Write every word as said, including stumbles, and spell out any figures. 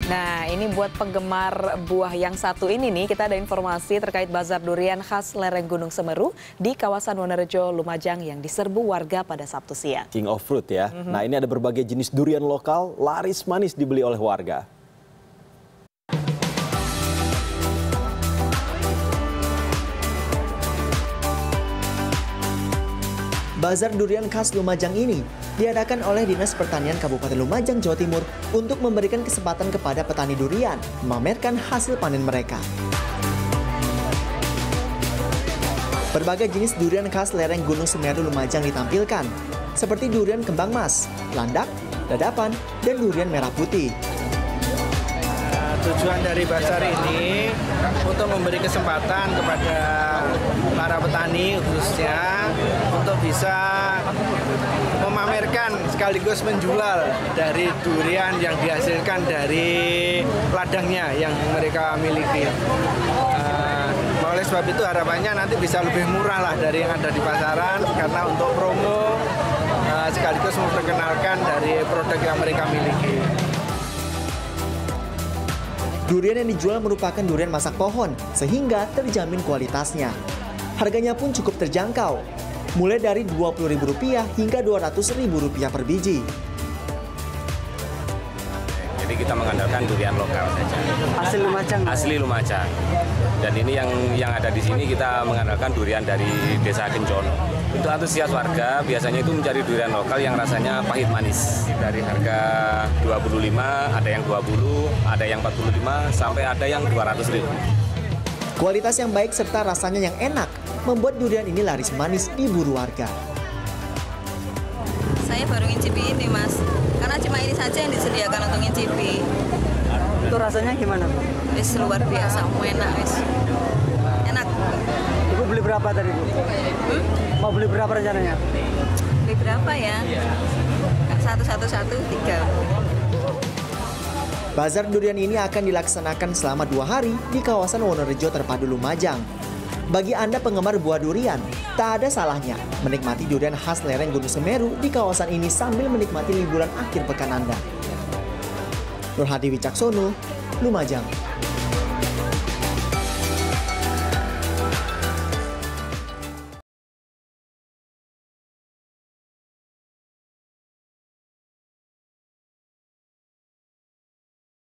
Nah, ini buat penggemar buah yang satu ini nih, kita ada informasi terkait bazar durian khas lereng Gunung Semeru di kawasan Wonorejo, Lumajang yang diserbu warga pada Sabtu siang. King of fruit ya. Mm-hmm. Nah, ini ada berbagai jenis durian lokal laris manis dibeli oleh warga. Bazar durian khas Lumajang ini diadakan oleh Dinas Pertanian Kabupaten Lumajang, Jawa Timur untuk memberikan kesempatan kepada petani durian memamerkan hasil panen mereka. Berbagai jenis durian khas lereng Gunung Semeru Lumajang ditampilkan, seperti durian kembang mas, landak, dadapan, dan durian merah putih. Tujuan dari bazar ini untuk memberi kesempatan kepada para petani khususnya untuk bisa memamerkan sekaligus menjual dari durian yang dihasilkan dari ladangnya yang mereka miliki. Uh, oleh sebab itu harapannya nanti bisa lebih murah lah dari yang ada di pasaran karena untuk promo uh, sekaligus memperkenalkan dari produk yang mereka miliki. Durian yang dijual merupakan durian masak pohon, sehingga terjamin kualitasnya. Harganya pun cukup terjangkau, mulai dari dua puluh ribu rupiah hingga dua ratus ribu rupiah per biji. Jadi kita mengandalkan durian lokal saja. Asli Lumajang. Asli Lumajang. Dan ini yang yang ada di sini kita mengandalkan durian dari Desa Kencono. Untuk antusias warga biasanya itu mencari durian lokal yang rasanya pahit manis. Dari harga dua puluh lima, ada yang dua puluh, ada yang empat puluh lima, sampai ada yang dua ratus ribu. Kualitas yang baik serta rasanya yang enak membuat durian ini laris manis diburu warga. Saya baru ngicipi ini mas, karena cuma ini saja yang disediakan untuk ngicipi. Itu rasanya gimana? Wis luar biasa, enak wis. Enak. Ibu beli berapa tadi Bu? Hmm? Mau beli berapa rencananya? Beli berapa ya? Satu, satu, satu, tiga. Bazar durian ini akan dilaksanakan selama dua hari di kawasan Wonorejo Terpadu Lumajang. Bagi Anda penggemar buah durian, tak ada salahnya menikmati durian khas lereng Gunung Semeru di kawasan ini sambil menikmati liburan akhir pekan Anda. Nur Hadi Wicaksono, Lumajang.